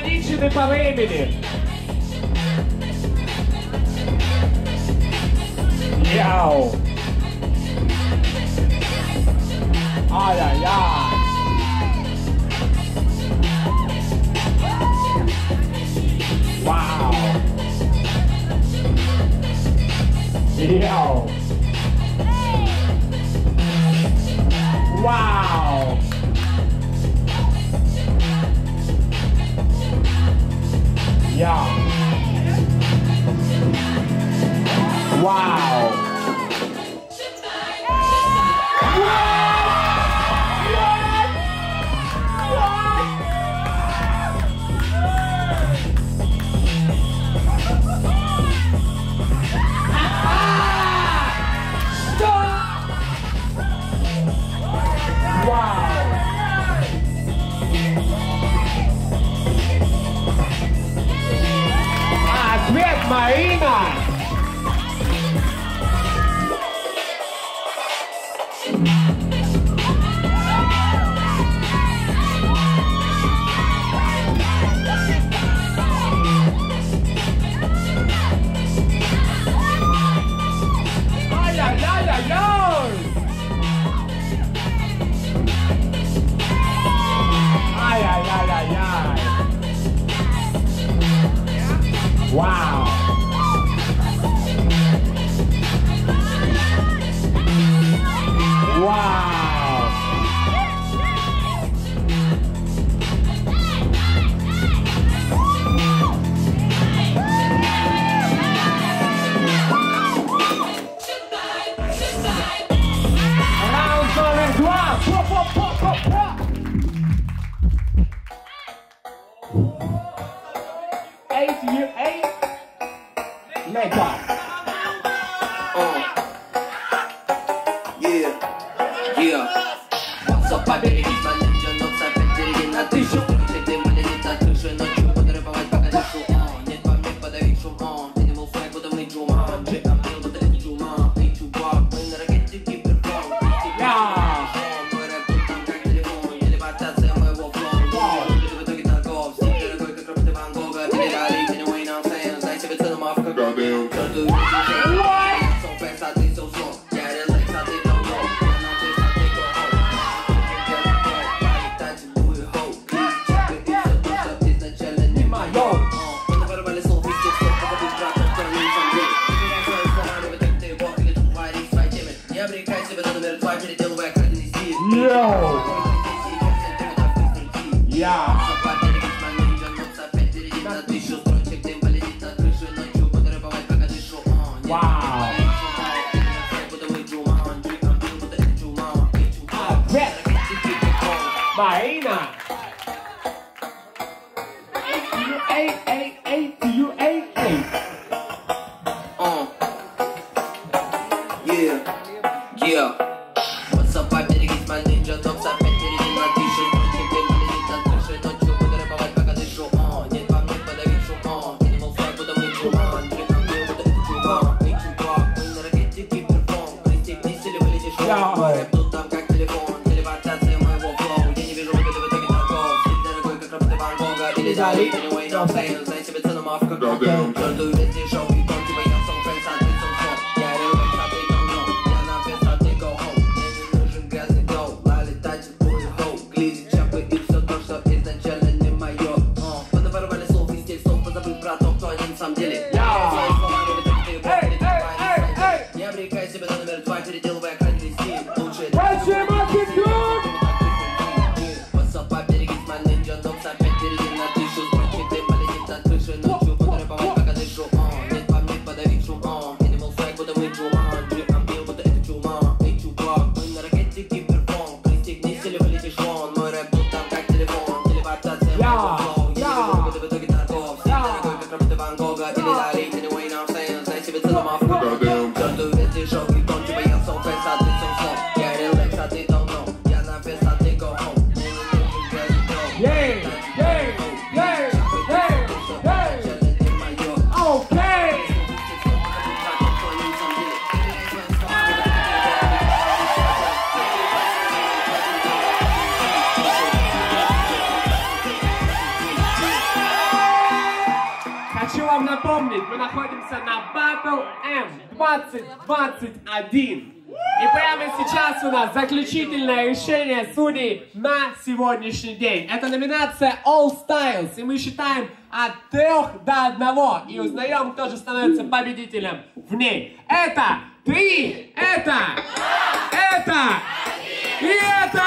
ограничены по времени. Яу. Ай-яй-яй. Вау. Яу. Вау. Яу. Вау. Ответ Марина! Ай-яй-яй-яй-яй! Ай-яй-яй-яй-яй! Wow! Wow! Round number 2! Make up. Yeah. What's up, поберегись, манежа, но цапать береги на тысячу. Ты малярит от крыши ночью, подрывать пока дышу. Нет по мне подавить шум, видел свайк, будто мы джума. Джеком бил, будто это джума. Ты чувак, мы на ракете киберфон. Мой рэп тут там как телефон. Телепортация моего флоу. В итоге торгов, стиль дорогой, как роботы Ван Гога. Передали, anyway, now saying, дай себе цену, мавка. Каждую Marina! Yeah. What's up, поберегись, my ninja, топ опять перейди на тишу. Строчек ты малярит от крыши ночью, подрывать пока дышу. Нет по мне подавить шум, animal flag, будто мы джума. Джеком бил, будто это джума. Эй, чувак, мы на ракете киберфон. Пристегнись или вылетишь вон. Мой рэп тут там как телефон. Телепортация моего флоу. Я не вижу выгоды в итоге торгов. Стиль дорогой, как роботы Ван Гога. Или дали, anyway, no saying, знай себе цену, мавка. Чердую везде шоу, и тон типа я сам фрэнс, а ты сам сон. Я ревен, а ты говно. Я на фест, а ты go home. Мне не нужен грязный доу. Летать в твой хоу. Глядит чапы и все то, что изначально не мое. Понаворовали слов и стиль слов, позабыв про то, кто они на самом деле. Свои слова любят, так ты не обрекай себя на номер 2, переделывая краденый стиль. Лучше What's up, поберегись, my ninja, но опять перейди на тышу. Строчек ты полетит от крыши ночью, подрывать пока дышу. Нет по мне подавить шум, animal swag, будто мы джума. Джеком бил, будто это джума. Эй, чувак, мы на ракете киберфон. Пристегнись или вылетишь вон. Мой рэп тут там как телефон. Телепортация моего флоу. Я не вижу выгоды в итоге торгов. Стиль дорогой, как роботы Ван Гога. Или дали, anyway, вам напомнить, мы находимся на Battle M 2021. И прямо сейчас у нас заключительное решение судей на сегодняшний день. Это номинация All Styles, и мы считаем от 3 до 1 и узнаем, кто же становится победителем в ней. Это 3, это и это.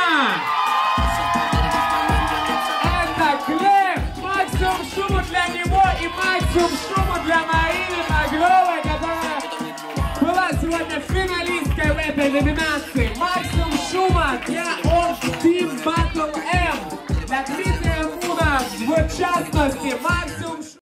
Это Глеб, максимум шума для него и максимум шума для Марины Багровой, которая была сегодня финалисткой в этой номинации. Максимум шума для Team Battle M, для Дмитрия Муна в частности.